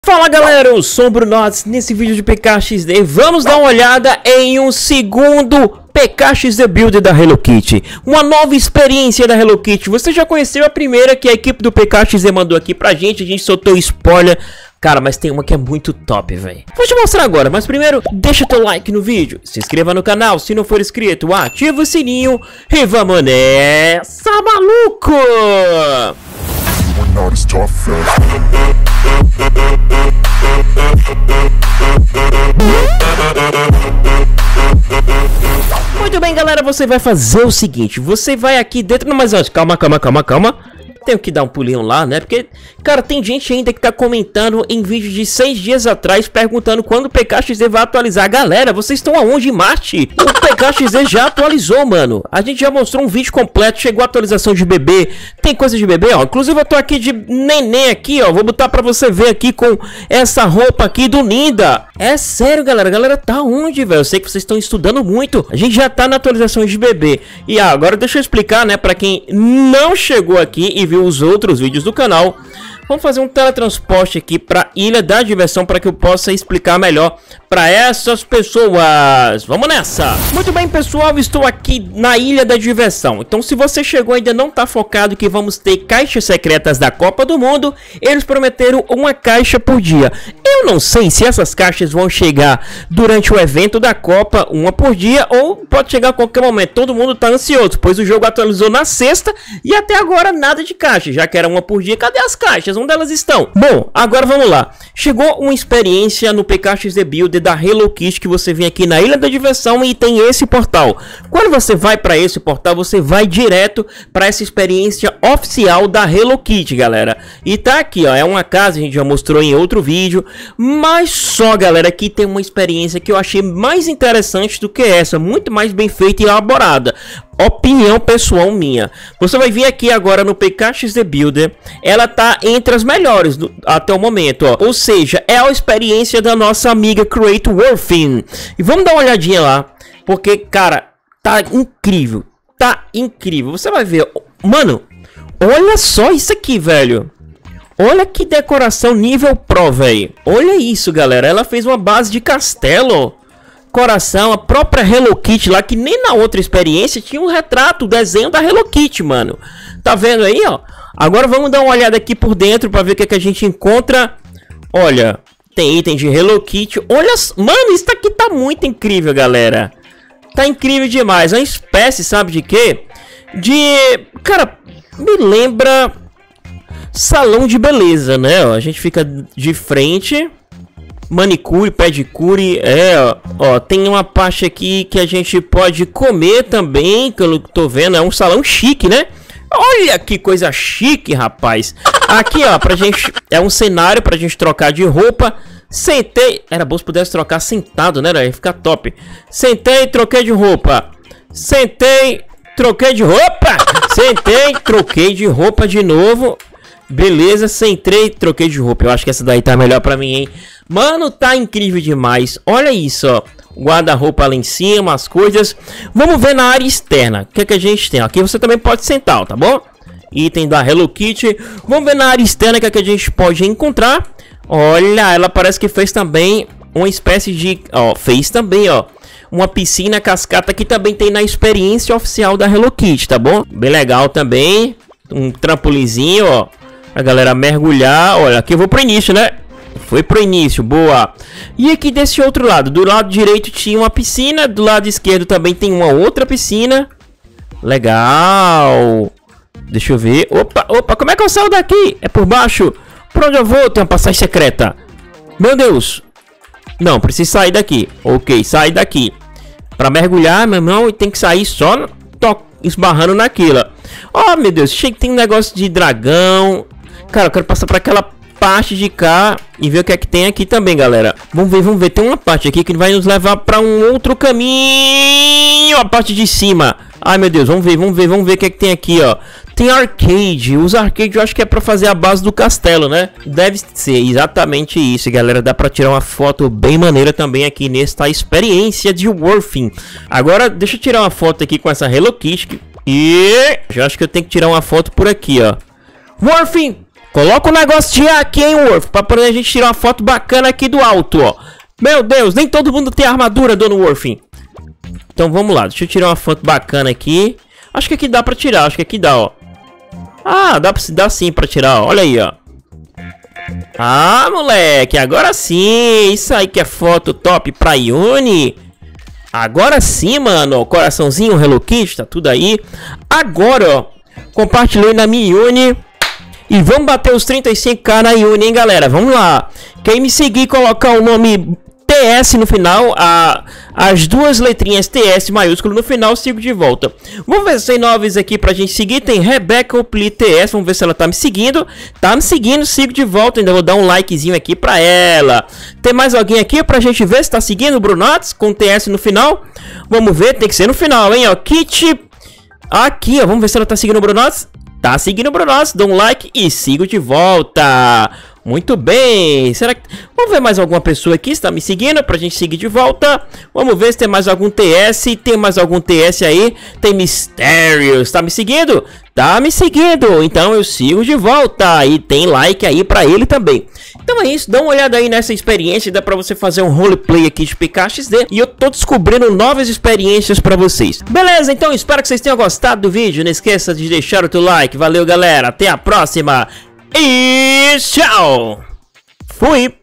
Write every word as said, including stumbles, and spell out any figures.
Fala galera, eu sou o Brunots. Nesse vídeo de P K X D vamos dar uma olhada em um segundo P K X D Builder da Hello Kitty. Uma nova experiência da Hello Kitty. Você já conheceu a primeira que a equipe do P K X D mandou aqui pra gente. A gente soltou spoiler. Cara, mas tem uma que é muito top, velho. Vou te mostrar agora, mas primeiro deixa teu like no vídeo, se inscreva no canal se não for inscrito, ativa o sininho e vamos nessa, maluco! Muito bem, galera, você vai fazer o seguinte, você vai aqui dentro, não, mas antes, calma, calma, calma, calma. Tenho que dar um pulinho lá, né? Porque, cara, tem gente ainda que tá comentando em vídeo de seis dias atrás, perguntando quando o P K X D vai atualizar. Galera, vocês estão aonde em Marte? O P K X D já atualizou, mano. A gente já mostrou um vídeo completo, chegou a atualização de bebê. Tem coisa de bebê, ó. Inclusive eu tô aqui de neném aqui, ó. Vou botar pra você ver aqui com essa roupa aqui do Ninda. É sério, galera. A galera tá onde, velho? Eu sei que vocês estão estudando muito. A gente já tá na atualização de bebê. E ah, agora deixa eu explicar, né? Pra quem não chegou aqui e viu os outros vídeos do canal, vamos fazer um teletransporte aqui para Ilha da Diversão para que eu possa explicar melhor para essas pessoas. Vamos nessa! Muito bem, pessoal, estou aqui na Ilha da Diversão. Então, se você chegou e ainda não está focado que vamos ter caixas secretas da Copa do Mundo, eles prometeram uma caixa por dia. Eu não sei se essas caixas vão chegar durante o evento da Copa, uma por dia, ou pode chegar a qualquer momento. Todo mundo está ansioso, pois o jogo atualizou na sexta e até agora nada de caixa. Já que era uma por dia, cadê as caixas? Onde elas estão? Bom, agora vamos lá. Chegou uma experiência no P K X D Builder da Hello Kitty, que você vem aqui na Ilha da Diversão e tem esse portal. Quando você vai para esse portal, você vai direto para essa experiência oficial da Hello Kitty, galera. E tá aqui, ó, é uma casa, a gente já mostrou em outro vídeo, mas só, galera, aqui tem uma experiência que eu achei mais interessante do que essa, muito mais bem feita e elaborada. Opinião pessoal minha. Você vai vir aqui agora no P K X D Builder. Ela tá entre as melhores do, até o momento, ó. Ou seja, é a experiência da nossa amiga Create Warfin. E vamos dar uma olhadinha lá, porque, cara, tá incrível. Tá incrível. Você vai ver, mano. Olha só isso aqui, velho. Olha que decoração nível pro, velho. Olha isso, galera. Ela fez uma base de castelo. Coração, a própria Hello Kitty lá, que nem na outra experiência tinha um retrato, o desenho da Hello Kitty, mano. Tá vendo aí, ó? Agora vamos dar uma olhada aqui por dentro pra ver o que, é que a gente encontra. Olha, tem item de Hello Kitty. Olha, mano, isso aqui tá muito incrível, galera. Tá incrível demais. É uma espécie, sabe de quê? De... Cara, me lembra salão de beleza, né? Ó, a gente fica de frente... Manicure, pedicure, é, ó, ó, tem uma parte aqui que a gente pode comer também, que eu tô vendo, é um salão chique, né? Olha que coisa chique, rapaz. Aqui, ó, pra gente, é um cenário pra gente trocar de roupa. Sentei, era bom se pudesse trocar sentado, né? Ia ficar top. Sentei, troquei de roupa. Sentei, troquei de roupa. Sentei, troquei de roupa de novo. Beleza, sentei, troquei de roupa. Eu acho que essa daí tá melhor pra mim, hein? Mano, tá incrível demais. Olha isso, ó. Guarda-roupa lá em cima, as coisas. Vamos ver na área externa. O que é que a gente tem? Aqui você também pode sentar, tá bom? Item da Hello Kitty. Vamos ver na área externa o que é que a gente pode encontrar. Olha, ela parece que fez também uma espécie de... Ó, fez também, ó. Uma piscina cascata que também tem na experiência oficial da Hello Kitty, tá bom? Bem legal também. Um trampolinzinho, ó. A galera mergulhar. Olha, aqui eu vou pro início, né? Foi pro início, boa. E aqui desse outro lado, do lado direito tinha uma piscina, do lado esquerdo também tem uma outra piscina. Legal. Deixa eu ver. Opa, opa, como é que eu saio daqui? É por baixo? Por onde eu vou? Tem uma passagem secreta. Meu Deus. Não, preciso sair daqui. Ok, sair daqui. Pra mergulhar, meu irmão, tem que sair só esbarrando naquilo. Oh, meu Deus, chega que tem um negócio de dragão. Cara, eu quero passar pra aquela parte de cá e ver o que é que tem aqui também, galera. Vamos ver, vamos ver. Tem uma parte aqui que vai nos levar para um outro caminho. A parte de cima. Ai, meu Deus. Vamos ver, vamos ver, vamos ver o que é que tem aqui, ó. Tem arcade. Os arcade eu acho que é para fazer a base do castelo, né? Deve ser exatamente isso, galera. Dá para tirar uma foto bem maneira também aqui nesta experiência de Warfin. Agora, deixa eu tirar uma foto aqui com essa Hello Kitty. E já acho que eu tenho que tirar uma foto por aqui, ó. Warfin, Coloca o negócio de ar aqui, hein, Worf, pra poder a gente tirar uma foto bacana aqui do alto, ó. Meu Deus, nem todo mundo tem armadura, Dono Worf. Então vamos lá, deixa eu tirar uma foto bacana aqui. Acho que aqui dá pra tirar, acho que aqui dá, ó. Ah, dá, pra, dá sim pra tirar, ó. Olha aí, ó. Ah, moleque, agora sim. Isso aí que é foto top pra Yuni. Agora sim, mano, ó, coraçãozinho, Hello Kitty, tá tudo aí. Agora, ó, compartilhei na minha Yuni. E vamos bater os trinta e cinco k na Yuni, hein, galera. Vamos lá. Quem me seguir e colocar o nome T S no final, a, as duas letrinhas T S maiúsculo no final, sigo de volta. Vamos ver se tem novos aqui pra gente seguir. Tem Rebecca Opli T S, vamos ver se ela tá me seguindo. Tá me seguindo, sigo de volta. Ainda vou dar um likezinho aqui pra ela. Tem mais alguém aqui pra gente ver se tá seguindo o Brunotes com T S no final? Vamos ver, tem que ser no final, hein, ó. Kit aqui, ó, vamos ver se ela tá seguindo o Brunotes. Tá seguindo o Brunotes, dou um like e sigo de volta. Muito bem, será que... Vamos ver mais alguma pessoa aqui, está me seguindo, pra gente seguir de volta. Vamos ver se tem mais algum T S, tem mais algum T S aí. Tem Mistérios, tá me seguindo? Tá me seguindo, então eu sigo de volta. E tem like aí pra ele também. Então é isso, dá uma olhada aí nessa experiência. Dá pra você fazer um roleplay aqui de P K X D. E eu tô descobrindo novas experiências pra vocês. Beleza, então espero que vocês tenham gostado do vídeo. Não esqueça de deixar o teu like. Valeu, galera, até a próxima. E tchau! Fui!